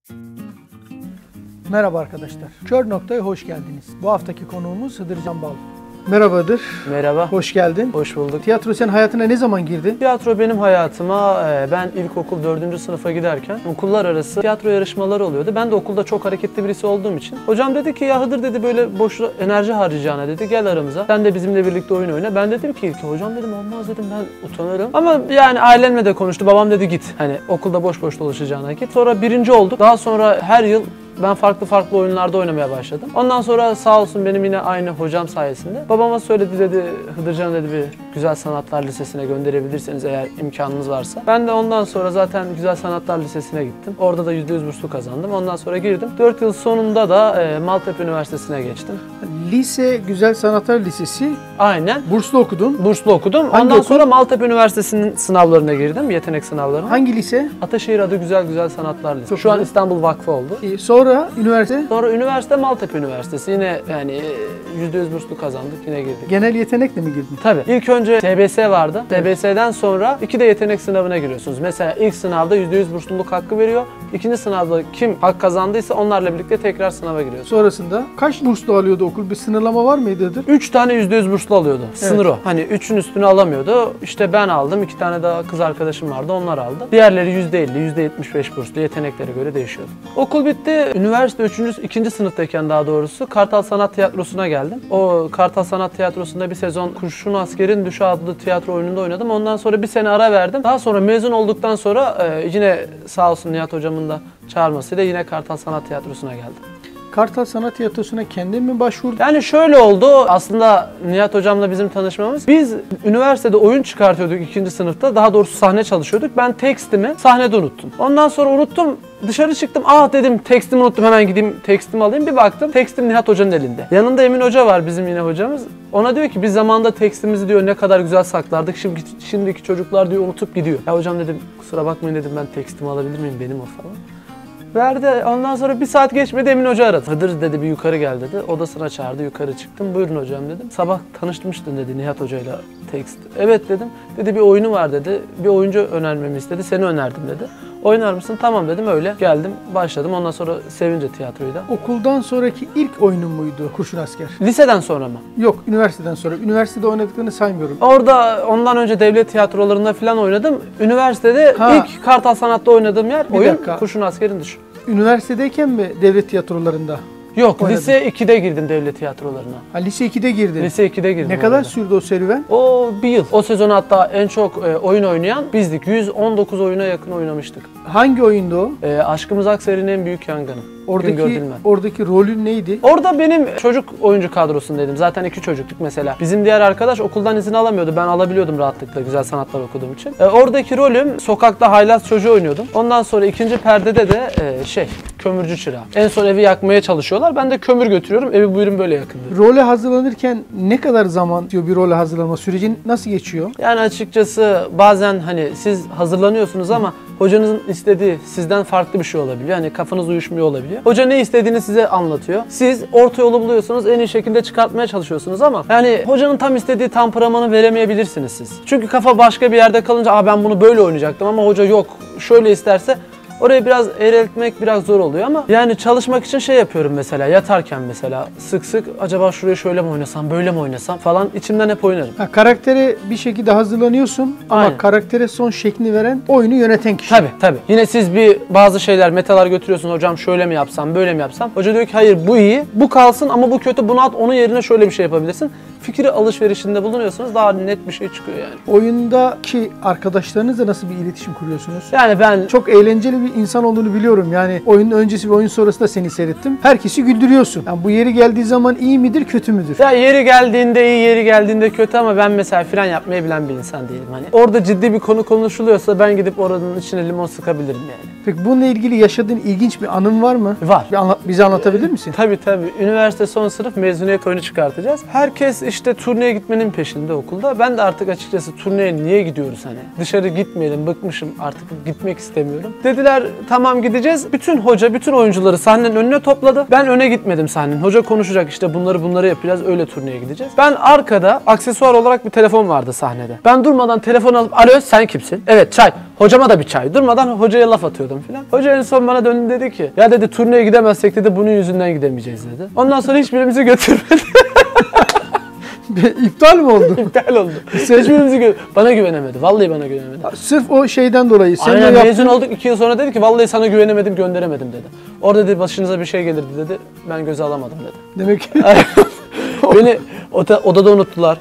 Merhaba arkadaşlar. Kör Nokta'ya hoş geldiniz. Bu haftaki konuğumuz Hıdırcan Bal. Merhaba Hıdır. Merhaba. Hoş geldin. Hoş bulduk. Tiyatro senin hayatına ne zaman girdi? Tiyatro benim hayatıma ben ilkokul 4. sınıfa giderken okullar arası tiyatro yarışmaları oluyordu. Ben de okulda çok hareketli birisi olduğum için. Hocam dedi ki ya Hıdır dedi böyle boş enerji harcayacağına dedi gel aramıza. Sen de bizimle birlikte oyun oyna. Ben dedim ki hocam dedim olmaz dedim ben utanırım. Ama yani ailemle de konuştu. Babam dedi git. Hani okulda boş boş dolaşacağına git. Sonra birinci olduk. Daha sonra her yıl ben farklı oyunlarda oynamaya başladım. Ondan sonra sağ olsun benim yine aynı hocam sayesinde. Babama söyledi dedi Hıdırcan dedi bir Güzel Sanatlar Lisesi'ne gönderebilirseniz eğer imkanınız varsa. Ben de ondan sonra zaten Güzel Sanatlar Lisesi'ne gittim. Orada da %100 burslu kazandım. Ondan sonra girdim. 4 yıl sonunda da Maltepe Üniversitesi'ne geçtim. Lise Güzel Sanatlar Lisesi. Aynen. Burslu okudun. Burslu okudum. Hangi Ondan okul? sonra Maltepe Üniversitesi'nin sınavlarına girdim. Yetenek sınavlarına. Hangi lise? Ataşehir adı Güzel Sanatlar Lisesi. Çok Şu an güzel. İstanbul Vakfı oldu. Sonra üniversite. Sonra üniversite Maltepe Üniversitesi. Yine yani %100 burslu kazandık. Yine girdik. Genel yetenekle mi girdin? Tabii. İlk önce TBS vardı. TBS'den sonra 2 de yetenek sınavına giriyorsunuz. Mesela ilk sınavda %100 bursluluk hakkı veriyor. İkinci sınavda kim hak kazandıysa onlarla birlikte tekrar sınava giriyorsunuz. Sonrasında kaç burslu alıyordu okul? Bir sınırlama var mıydı Hıdır? 3 tane %100 burslu alıyordu. Sınır o. Hani 3'ün üstünü alamıyordu. İşte ben aldım. 2 tane daha kız arkadaşım vardı. Onlar aldı. Diğerleri %50, %75 burslu. Yeteneklere göre değişiyordu. Okul bitti. Üniversite 2. sınıftayken daha doğrusu Kartal Sanat Tiyatrosu'na geldim. O Kartal Sanat Tiyatrosu'nda bir sezon Kurşun Asker'in Düşü adlı tiyatro oyununda oynadım. Ondan sonra bir sene ara verdim. Daha sonra mezun olduktan sonra yine sağ olsun Nihat hocamın da çağırmasıyla yine Kartal Sanat Tiyatrosu'na geldim. Kartal Sanat Tiyatrosu'na kendin mi başvurdun? Yani şöyle oldu. Aslında Nihat hocamla bizim tanışmamız. Biz üniversitede oyun çıkartıyorduk 2. sınıfta. Daha doğrusu sahne çalışıyorduk. Ben tekstimi sahnede unuttum. Ondan sonra unuttum. Dışarı çıktım. Dedim tekstimi unuttum. Hemen gideyim tekstimi alayım. Bir baktım tekstim Nihat hocanın elinde. Yanında Emin Hoca var bizim yine hocamız. Ona diyor ki biz zamanında tekstimizi diyor ne kadar güzel saklardık. Şimdiki çocuklar diyor unutup gidiyor. Ya hocam dedim kusura bakmayın dedim ben tekstimi alabilir miyim benim o falan. Verdi. Ondan sonra bir saat geçmedi Emin Hoca aradı. Hıdır dedi bir yukarı gel dedi. Odasına çağırdı yukarı çıktım. Buyurun hocam dedim. Sabah tanışmıştın dedi Nihat Hoca'yla tekst. Evet dedim. Dedi bir oyunu var dedi. Bir oyuncu önermemi istedi. Seni önerdim dedi. Oynar mısın? Tamam dedim öyle. Geldim başladım. Ondan sonra sevince tiyatroyu da. Okuldan sonraki ilk oyunun muydu Kurşun Asker? Liseden sonra mı? Yok, üniversiteden sonra. Üniversitede oynadıklarını saymıyorum. Orada ondan önce devlet tiyatrolarında falan oynadım. Üniversitede ilk Kartal Sanat'ta oynadığım yer oyun Kurşun Asker'in Düşü. Üniversitedeyken mi devlet tiyatrolarında? Yok, oynadın? Lise 2'de girdim devlet tiyatrolarına. Lise 2'de girdin. Lise 2'de girdim. Ne kadar sürdü o serüven? O bir yıl. O sezon hatta en çok oyun oynayan bizdik. 119 oyuna yakın oynamıştık. Hangi oyundu o? Aşkımız Akseri'nin en büyük yangını. Oradaki rolün neydi? Orada benim çocuk oyuncu kadrosundaydım. Zaten 2 çocuktuk mesela. Bizim diğer arkadaş okuldan izin alamıyordu. Ben alabiliyordum rahatlıkla güzel sanatlar okuduğum için. Oradaki rolüm sokakta haylaz çocuğu oynuyordum. Ondan sonra ikinci perdede de kömürcü çırağı. En son evi yakmaya çalışıyorlar. Ben de kömür götürüyorum. Evi buyurun böyle yakın. Role hazırlanırken ne kadar zaman diyor bir role hazırlanma sürecin nasıl geçiyor? Yani açıkçası bazen hani siz hazırlanıyorsunuz ama hocanızın istediği sizden farklı bir şey olabiliyor. Hani kafanız uyuşmuyor olabiliyor. Hoca ne istediğini size anlatıyor. Siz orta yolu buluyorsunuz, en iyi şekilde çıkartmaya çalışıyorsunuz ama yani hocanın tam istediği temperamanı veremeyebilirsiniz siz. Çünkü kafa başka bir yerde kalınca ben bunu böyle oynayacaktım ama hoca yok şöyle isterse orayı biraz eğreltmek biraz zor oluyor ama yani çalışmak için yapıyorum mesela yatarken mesela sık acaba şurayı şöyle mi oynasam böyle mi oynasam falan içimden hep oynarım. Karaktere bir şekilde hazırlanıyorsun ama aynen. Karaktere son şeklini veren oyunu yöneten kişi. Tabii. Yine siz bazı şeyler metalar götürüyorsunuz hocam şöyle mi yapsam böyle mi yapsam. Hoca diyor ki hayır bu iyi bu kalsın ama bu kötü bunu at onun yerine şöyle bir şey yapabilirsin. Fikri alışverişinde bulunuyorsunuz daha net bir şey çıkıyor yani. Oyundaki arkadaşlarınızla nasıl bir iletişim kuruyorsunuz? Yani ben çok eğlenceli bir insan olduğunu biliyorum. Yani oyunun öncesi ve oyun sonrası da seni seyrettim. Herkesi güldürüyorsun. Yani bu yeri geldiği zaman iyi midir, kötü müdür? Ya yeri geldiğinde iyi, yeri geldiğinde kötü ama ben mesela fren yapmayı bilen bir insan değilim. Hani orada ciddi bir konu konuşuluyorsa ben gidip oranın içine limon sıkabilirim yani. Peki bununla ilgili yaşadığın ilginç bir anın var mı? Var. Bize anlatabilir misin? Tabii. Üniversite son sınıf mezuniyet oyunu çıkartacağız. Herkes işte turneye gitmenin peşinde okulda. Ben de artık açıkçası turneye niye gidiyoruz hani? Dışarı gitmeyelim, bıkmışım artık gitmek istemiyorum. Dediler tamam gideceğiz. Bütün hoca, bütün oyuncuları sahnenin önüne topladı. Ben öne gitmedim sahnenin. Hoca konuşacak işte bunları yapacağız. Öyle turneye gideceğiz. Ben arkada aksesuar olarak bir telefon vardı sahnede. Ben durmadan telefon alıp alo sen kimsin? Evet çay. Hocama da bir çay. Durmadan hocaya laf atıyordum filan. Hoca en son bana döndü dedi ki ya dedi turneye gidemezsek dedi bunun yüzünden gidemeyeceğiz dedi. Ondan sonra hiçbirimizi götürmedi. İptal mi oldu? İptal oldu. Hiçbirimizi bana güvenemedi. Vallahi bana güvenemedi. Sırf o şeyden dolayı. Sen Aynen de mezun olduk 2 yıl sonra dedi ki vallahi sana güvenemedim gönderemedim dedi. Orada dedi başınıza bir şey gelirdi dedi. Ben göze alamadım dedi. Demek ki Beni odada unuttular.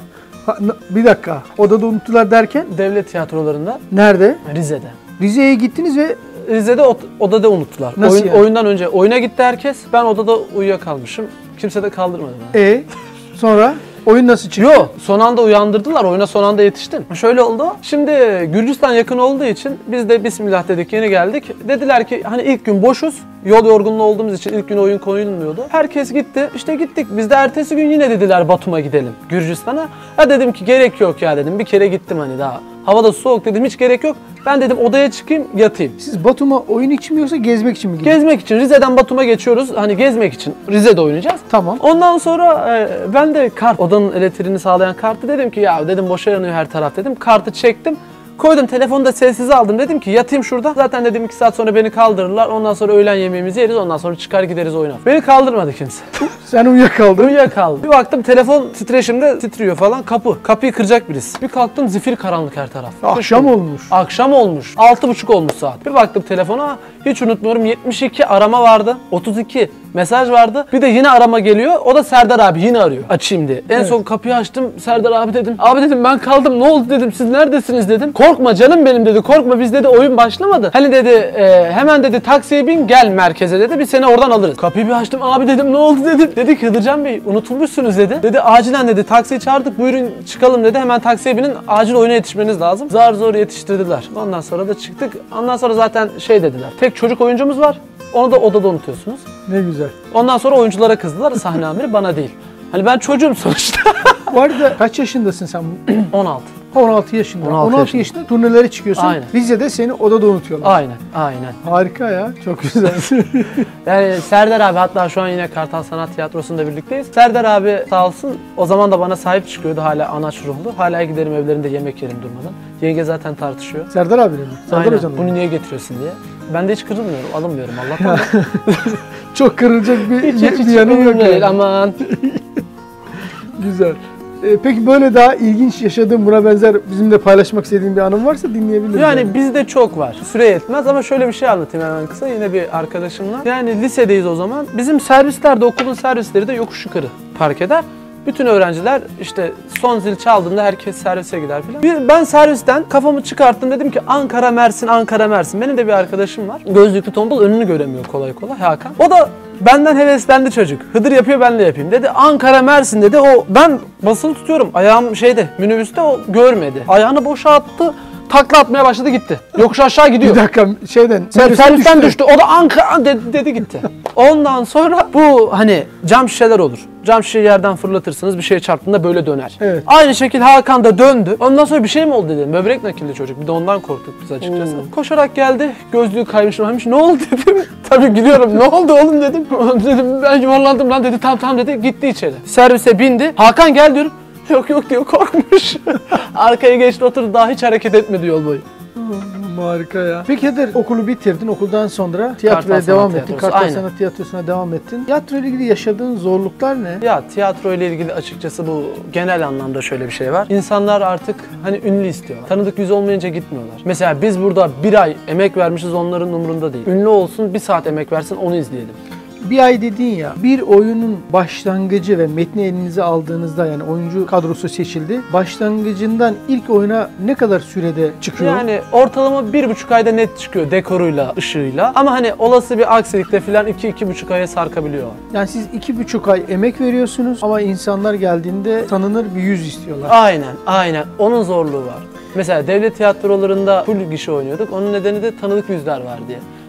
bir dakika. Odada unuttular derken Devlet tiyatrolarında nerede? Rize'de. Rize'ye gittiniz ve Rize'de odada unuttular. Nasıl yani? Oyundan önce oyuna gitti herkes. Ben odada uyuyakalmışım. Kimse de kaldırmadı beni. sonra oyun nasıl çıktı? Yo, son anda uyandırdılar. Oyuna son anda yetiştim. Şöyle oldu. Şimdi Gürcistan yakın olduğu için biz de bismillah dedik yeni geldik. Dediler ki hani ilk gün boşuz. Yol yorgunluğu olduğumuz için ilk gün oyun koyulmuyordu. Herkes gitti. İşte gittik. Biz de ertesi gün yine dediler Batum'a gidelim. Gürcistan'a. Ha dedim ki gerek yok ya dedim. Bir kere gittim hani daha. Havada soğuk dedim hiç gerek yok. Ben dedim odaya çıkayım yatayım. Siz Batum'a oyun için mi yoksa gezmek için mi gidiyorsunuz? Gezmek için Rize'den Batum'a geçiyoruz. Hani gezmek için Rize'de oynayacağız. Tamam. Ondan sonra ben de odanın elektriğini sağlayan kartı dedim ki ya dedim boşa yanıyor her taraf dedim. Kartı çektim. Koydum telefonu da sessize aldım. Dedim ki yatayım şurada. Zaten dedim 2 saat sonra beni kaldırırlar. Ondan sonra öğlen yemeğimizi yeriz. Ondan sonra çıkar gideriz oyuna. Beni kaldırmadı kimse. Sen uyuyakaldın. Uyuyakaldım. Bir baktım telefon titreşimde titriyor falan. Kapıyı kıracak birisi. Bir kalktım zifir karanlık her taraf. Akşam olmuş. Akşam olmuş. 6.30 olmuş saat. Bir baktım telefona hiç unutmuyorum 72 arama vardı. 32 mesaj vardı. Bir de yine arama geliyor. O da Serdar abi yine arıyor. Açayım diye. En son kapıyı açtım. Serdar abi dedim. Abi dedim ben kaldım. Ne oldu dedim. Siz neredesiniz dedim. Korkma canım benim dedi. Korkma biz dedi oyun başlamadı. Hani dedi hemen dedi taksiye bin gel merkeze dedi. Biz seni oradan alırız. Kapıyı bir açtım. Abi dedim ne oldu dedim. Dedi ki Hıdırcan Bey unutulmuşsunuz dedi. Dedi acilen dedi taksiyi çağırdık buyurun çıkalım dedi. Hemen taksiye binin acil oyuna yetişmeniz lazım. Zar zor yetiştirdiler. Ondan sonra da çıktık. Ondan sonra zaten şey dediler. Tek çocuk oyuncumuz var. Onu da odada unutuyorsunuz. Ne güzel. Ondan sonra oyunculara kızdılar. Sahne amiri bana değil. Hani ben çocuğum sonuçta. Bu arada kaç yaşındasın sen? 16. 16 yaşında. 16 yaşında turnelere çıkıyorsun. Aynen. Rize'de seni odada unutuyorlar. Aynen. Harika ya. Çok güzel. Yani Serdar abi hatta şu an yine Kartal Sanat Tiyatrosu'nda birlikteyiz. Serdar abi sağ olsun o zaman da bana sahip çıkıyordu hala anaç ruhlu. Hala giderim evlerinde yemek yerim durmadan. Yenge zaten tartışıyor. Serdar abi mi? Serdar Aynen. hocam. Bunu niye getiriyorsun diye. Ben de hiç kırılmıyorum, alınmıyorum Allah'tan. Çok kırılacak bir yanım yok. Değil, Yani. aman. Güzel. Peki böyle daha ilginç yaşadığın buna benzer bizimle paylaşmak istediğin bir anın varsa dinleyebiliriz. Yani bizde çok var. Süre yetmez ama şöyle bir şey anlatayım hemen kısa. Yine bir arkadaşımla. Yani lisedeyiz o zaman. Bizim servislerde, okulun servisleri de yokuş yukarı park eder. Bütün öğrenciler işte son zil çaldığında herkes servise gider filan. Ben servisten kafamı çıkarttım dedim ki Ankara Mersin, Ankara Mersin. Benim de bir arkadaşım var. Gözlüklü tombul önünü göremiyor kolay kolay Hakan. O da benden heveslendi çocuk. Hıdır yapıyor ben de yapayım dedi. Ankara Mersin dedi. O ben basılı tutuyorum. Ayağım minibüste o görmedi. Ayağını boşa attı. Takla atmaya başladı gitti. Yokuş aşağı gidiyor. Bir dakika Servisten düştü. O da Ankara dedi gitti. Ondan sonra bu hani cam şişeler olur. Cam şişeyi yerden fırlatırsınız bir şeye çarptığında böyle döner. Evet. Aynı şekilde Hakan da döndü. Ondan sonra bir şey mi oldu dedim. Böbrek nakilli çocuk. Bir de ondan korktuk biz açıkçası. Koşarak geldi. Gözlüğü kaymış. Ne oldu dedim. Tabii gülüyorum. Ne oldu oğlum dedim. Dedim ben yuvarlandım lan dedi. Tamam dedi. Gitti içeri. Servise bindi. Hakan gel diyorum. Yok diyor korkmuş. Arkaya geçti oturdu daha hiç hareket etmedi yol boyu. Harika ya. Peki Hıdır okulu bitirdin. Okuldan sonra tiyatroya Kartal devam Sanat ettin. Tiyatrosu, Kartal aynen. Sanat Tiyatrosu'na devam ettin. Tiyatro ile ilgili yaşadığın zorluklar ne? Ya tiyatro ile ilgili açıkçası bu genel anlamda şöyle bir şey var. İnsanlar artık hani ünlü istiyorlar. Tanıdık yüz olmayınca gitmiyorlar. Mesela biz burada bir ay emek vermişiz onların umurunda değil. Ünlü olsun bir saat emek versin onu izleyelim. Bir ay dedin ya, bir oyunun başlangıcı ve metni elinize aldığınızda yani oyuncu kadrosu seçildi. Başlangıcından ilk oyuna ne kadar sürede çıkıyor? Yani ortalama 1,5 ayda net çıkıyor dekoruyla, ışığıyla. Ama hani olası bir aksilikte falan 2-2,5 aya sarkabiliyor. Yani siz 2,5 ay emek veriyorsunuz ama insanlar geldiğinde tanınır bir yüz istiyorlar. Aynen. Onun zorluğu var. Mesela devlet tiyatrolarında full gişe oynuyorduk. Onun nedeni de tanıdık yüzler var diye.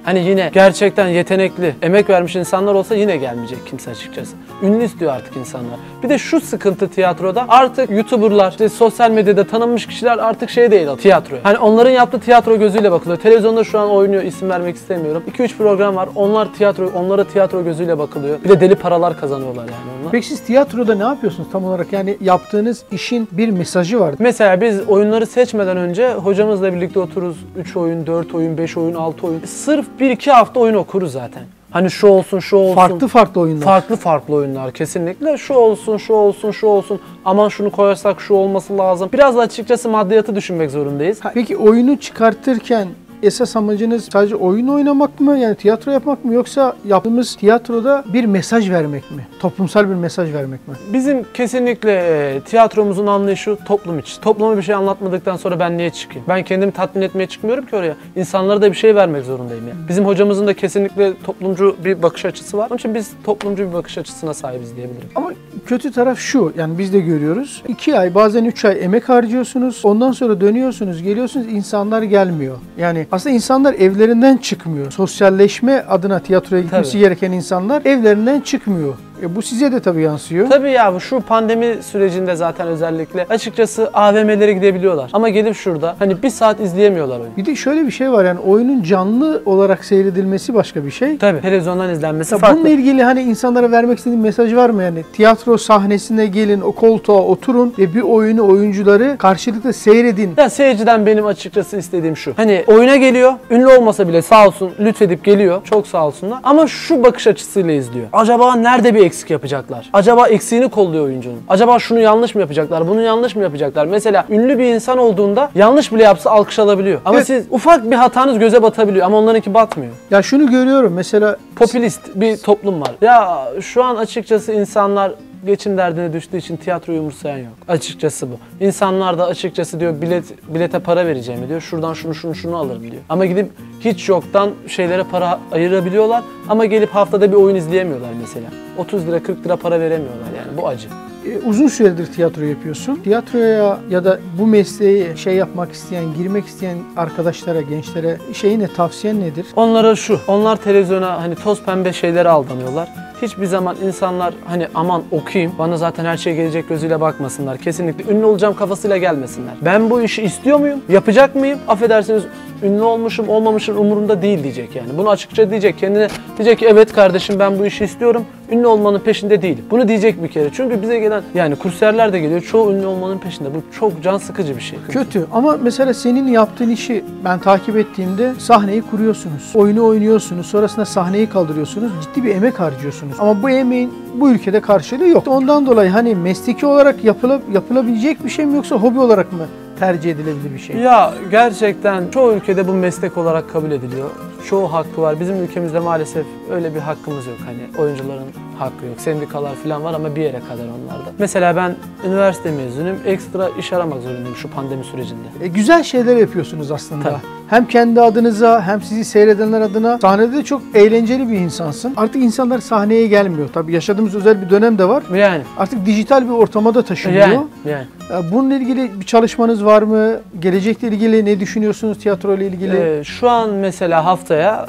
Hani yine gerçekten yetenekli, emek vermiş insanlar olsa yine gelmeyecek kimse açıkçası. Ünlü istiyor artık insanlar. Bir de şu sıkıntı tiyatroda, artık YouTuber'lar, işte sosyal medyada tanınmış kişiler artık şey değil tiyatroya. Hani onların yaptığı tiyatro gözüyle bakılıyor. Televizyonda şu an oynuyor, isim vermek istemiyorum. 2-3 program var. Onlara tiyatro gözüyle bakılıyor. Bir de deli paralar kazanıyorlar yani onlar. Peki siz tiyatroda ne yapıyorsunuz tam olarak? Yani yaptığınız işin bir mesajı var. Mesela biz oyunları seçmeden önce hocamızla birlikte otururuz. 3 oyun, 4 oyun, 5 oyun, 6 oyun. Sırf 1-2 hafta oyun okuruz zaten. Hani şu olsun, şu olsun. Farklı oyunlar. Farklı oyunlar kesinlikle. Şu olsun, şu olsun, şu olsun. Aman şunu koyarsak şu olması lazım. Biraz da açıkçası maddiyatı düşünmek zorundayız. Peki oyunu çıkartırken esas amacınız sadece oyun oynamak mı? Yani tiyatro yapmak mı? Yoksa yaptığımız tiyatroda bir mesaj vermek mi? Toplumsal bir mesaj vermek mi? Bizim kesinlikle tiyatromuzun anlayışı toplum için. Topluma bir şey anlatmadıktan sonra ben niye çıkayım? Ben kendimi tatmin etmeye çıkmıyorum ki oraya. İnsanlara da bir şey vermek zorundayım yani. Bizim hocamızın da kesinlikle toplumcu bir bakış açısı var. Onun için biz toplumcu bir bakış açısına sahibiz diyebilirim. Ama kötü taraf şu, yani biz de görüyoruz. 2 ay, bazen 3 ay emek harcıyorsunuz. Ondan sonra dönüyorsunuz, geliyorsunuz, insanlar gelmiyor. Yani aslında insanlar evlerinden çıkmıyor. Sosyalleşme adına tiyatroya gitmesi gereken insanlar evlerinden çıkmıyor. Bu size de tabii yansıyor. Tabii ya, şu pandemi sürecinde zaten özellikle açıkçası AVM'lere gidebiliyorlar. Ama gelip şurada hani 1 saat izleyemiyorlar oyunu. Bir de şöyle bir şey var, yani oyunun canlı olarak seyredilmesi başka bir şey. Tabii televizyondan izlenmesi farklı. Bununla ilgili hani insanlara vermek istediğin mesaj var mı yani? Tiyatro sahnesine gelin, o koltuğa oturun ve bir oyuncuları karşılıklı seyredin. Ya seyirciden benim açıkçası istediğim şu. Hani oyuna geliyor, ünlü olmasa bile sağ olsun lütfedip geliyor. Çok sağ olsunlar. Ama şu bakış açısıyla izliyor. Acaba nerede bir eksik yapacaklar? Acaba eksiğini kolluyor oyuncunun. Acaba şunu yanlış mı yapacaklar? Bunu yanlış mı yapacaklar? Mesela ünlü bir insan olduğunda yanlış bile yapsa alkış alabiliyor. Ama siz ufak bir hatanız göze batabiliyor ama onlarınki batmıyor. Ya şunu görüyorum mesela, Popülist bir toplum var. Ya şu an açıkçası insanlar geçim derdine düştüğü için tiyatroyu umursayan yok. Açıkçası bu. İnsanlar da açıkçası diyor bilete para vereceğim diyor. Şuradan şunu alırım diyor. Ama gidip hiç yoktan şeylere para ayırabiliyorlar ama gelip haftada bir oyun izleyemiyorlar mesela. 30 lira 40 lira para veremiyorlar yani, bu acı. Uzun süredir tiyatro yapıyorsun. Tiyatroya ya da bu mesleği yapmak isteyen, girmek isteyen arkadaşlara, gençlere tavsiyen nedir? Onlara şu, onlar televizyona hani toz pembe şeylere aldanıyorlar. Hiçbir zaman insanlar hani aman okuyayım, bana zaten her şey gelecek gözüyle bakmasınlar. Kesinlikle ünlü olacağım kafasıyla gelmesinler. Ben bu işi istiyor muyum? Yapacak mıyım? Affedersiniz, ünlü olmuşum, olmamışım umurumda değil diyecek yani. Bunu açıkça diyecek. Kendine diyecek ki evet kardeşim, ben bu işi istiyorum. Ünlü olmanın peşinde değilim. Bunu diyecek bir kere. Çünkü bize gelen yani kursiyerler de geliyor. Çoğu ünlü olmanın peşinde. Bu çok can sıkıcı bir şey. Kötü ama mesela senin yaptığın işi ben takip ettiğimde sahneyi kuruyorsunuz. Oyunu oynuyorsunuz. Sonrasında sahneyi kaldırıyorsunuz. Ciddi bir emek harcıyorsunuz. Ama bu emeğin bu ülkede karşılığı yok. Ondan dolayı hani mesleki olarak yapılabilecek bir şey mi, yoksa hobi olarak mı tercih edilebilir bir şey? Ya gerçekten çoğu ülkede bu meslek olarak kabul ediliyor. Çoğu hakkı var. Bizim ülkemizde maalesef öyle bir hakkımız yok. Hani oyuncuların hakkı yok. Sendikalar falan var ama bir yere kadar onlarda. Mesela ben üniversite mezunuyum. Ekstra iş aramak zorundayım şu pandemi sürecinde. Güzel şeyler yapıyorsunuz aslında. Tabii. Hem kendi adınıza hem sizi seyredenler adına. Sahnede de çok eğlenceli bir insansın. Artık insanlar sahneye gelmiyor. Tabii yaşadığımız özel bir dönem de var. Yani. Artık dijital bir ortama da taşınıyor. Yani. Bununla ilgili bir çalışmanız var mı? Gelecekle ilgili ne düşünüyorsunuz, tiyatro ile ilgili? Şu an mesela haftaya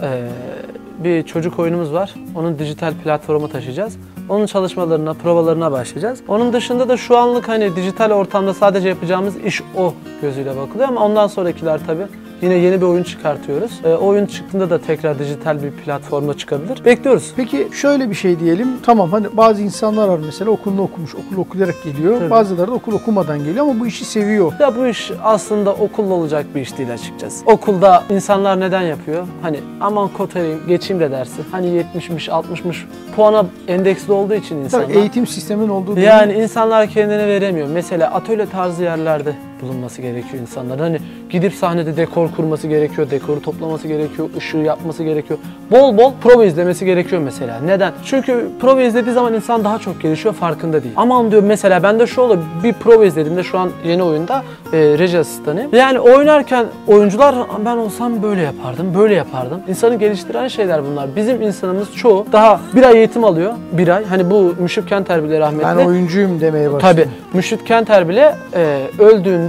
bir çocuk oyunumuz var. Onun dijital platforma taşıyacağız. Onun çalışmalarına, provalarına başlayacağız. Onun dışında da şu anlık hani dijital ortamda sadece yapacağımız iş o gözüyle bakılıyor ama ondan sonrakiler tabii. Yine yeni bir oyun çıkartıyoruz. O oyun çıktığında da tekrar dijital bir platforma çıkabilir. Bekliyoruz. Peki şöyle bir şey diyelim. Tamam, hani bazı insanlar var mesela okulunu okumuş, okul okuyarak geliyor. Tabii. Bazıları da okul okumadan geliyor ama bu işi seviyor. Ya bu iş aslında okulla olacak bir iş değil açıkçası. Okulda insanlar neden yapıyor? Hani aman kotarayım, geçeyim de dersi. Hani 70'miş, 60'mış puana endeksli olduğu için insanlar. Tabii eğitim sistemin olduğu yani insanlar kendine veremiyor. Mesela atölye tarzı yerlerde bulunması gerekiyor insanlar. Hani gidip sahnede dekor kurması gerekiyor, dekoru toplaması gerekiyor, ışığı yapması gerekiyor. Bol bol prova izlemesi gerekiyor mesela. Neden? Çünkü prova izlediği zaman insan daha çok gelişiyor, farkında değil. Aman diyor mesela bende şu oluyor, bir prova izlediğimde şu an yeni oyunda reji asistanıyım. Yani oynarken oyuncular ben olsam böyle yapardım, böyle yapardım. İnsanı geliştiren şeyler bunlar. Bizim insanımız çoğu daha bir ay eğitim alıyor. Bir ay. Hani bu Müşfik Kenter bile rahmetli. Ben oyuncuyum demeye başladı. Tabii. Müşfik Kenter bile öldüğünde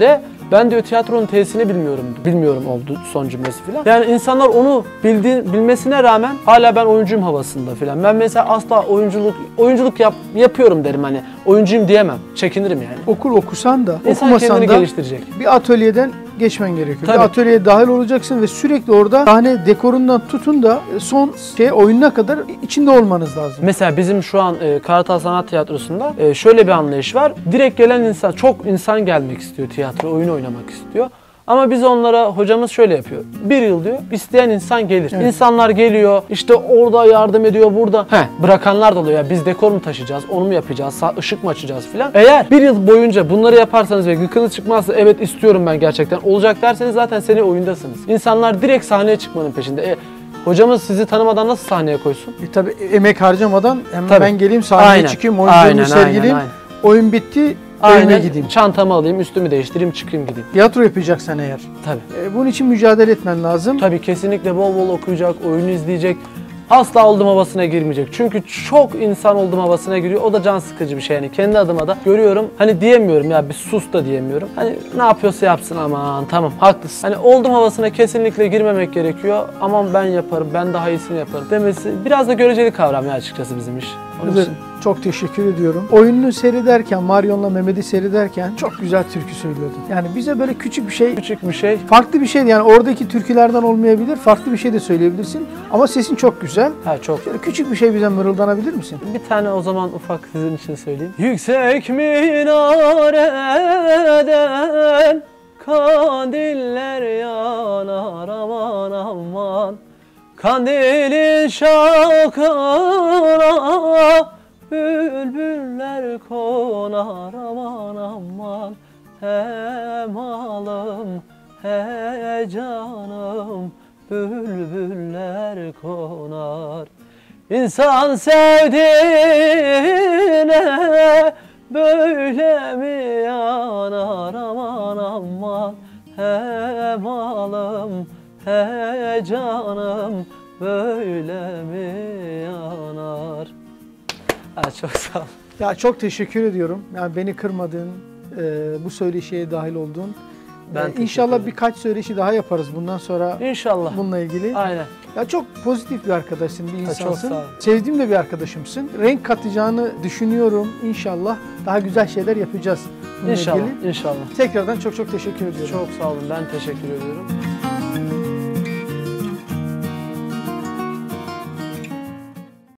Ben diyor tiyatronun T'sini bilmiyorum oldu son cümlesi filan. Yani insanlar onu bilmesine rağmen hala ben oyuncuyum havasında filan. Ben mesela asla oyunculuk yapıyorum derim, hani oyuncuyum diyemem. Çekinirim yani. Okul okusan da İnsan okumasan kendini da geliştirecek. bir atölyeden geçmen gerekiyor. Tabii. Bir atölyeye dahil olacaksın ve sürekli orada sahne dekorundan tutun da son oyununa kadar içinde olmanız lazım. Mesela bizim şu an Kartal Sanat Tiyatrosu'nda şöyle bir anlayış var. Direkt gelen insan, çok insan gelmek istiyor tiyatro, oyun oynamak istiyor. Ama biz onlara, hocamız şöyle yapıyor. 1 yıl diyor, isteyen insan gelir. Evet. İnsanlar geliyor, işte orada yardım ediyor, burada. Bırakanlar da oluyor. Ya biz dekor mu taşıyacağız, onu mu yapacağız, ışık mı açacağız filan. Eğer 1 yıl boyunca bunları yaparsanız ve gıkınız çıkmazsa, evet istiyorum ben gerçekten, olacak derseniz zaten seni oyundasınız. İnsanlar direkt sahneye çıkmanın peşinde. Hocamız sizi tanımadan nasıl sahneye koysun? Tabii emek harcamadan hemen Tabii. ben geleyim sahneye çıkayım, oyunculuğumu sergileyeyim. Oyun bitti, evime gideyim. Çantamı alayım, üstümü değiştireyim, çıkayım gideyim. Tiyatro yapacaksan eğer. Tabii. Bunun için mücadele etmen lazım. Tabii kesinlikle bol bol okuyacak, oyunu izleyecek. Asla oldum havasına girmeyecek. Çünkü çok insan oldum havasına giriyor. O da can sıkıcı bir şey yani. Kendi adıma da görüyorum. Hani diyemiyorum ya, bir sus da diyemiyorum. Hani ne yapıyorsa yapsın, aman tamam haklısın. Hani oldum havasına kesinlikle girmemek gerekiyor. Aman ben yaparım, ben daha iyisini yaparım demesi biraz da göreceli kavram ya açıkçası bizim iş. Onun için. Çok teşekkür ediyorum. Oyununu seyrederken, Marion'la Mehmet'i seyrederken çok güzel türkü söylüyordun. Yani bize böyle küçük bir şey, farklı bir şey, yani oradaki türkülerden olmayabilir, farklı bir şey de söyleyebilirsin. Ama sesin çok güzel. Çok. Şöyle küçük bir şey bize mırıldanabilir misin? Bir tane o zaman ufak sizin için söyleyeyim. Yüksek minareden kandiller yanar aman aman, kandilin şakına bülbüller konar aman aman. He malım he canım bülbüller konar. İnsan sevdiğine böyle mi yanar aman aman. He malım he canım böyle mi yanar. Çok sağ ol. Ya çok teşekkür ediyorum. Yani beni kırmadın, bu söyleşiye dahil oldun. İnşallah birkaç söyleşi daha yaparız bundan sonra. İnşallah. Bununla ilgili. Aynen. Ya çok pozitif bir arkadaşsın, bir insansın. Çok sağ ol. Sevdiğim de bir arkadaşımsın. Renk katacağını düşünüyorum. İnşallah daha güzel şeyler yapacağız bununla İnşallah. ilgili. İnşallah. Tekrardan çok teşekkür ediyorum. Çok sağ olun. Ben teşekkür ediyorum.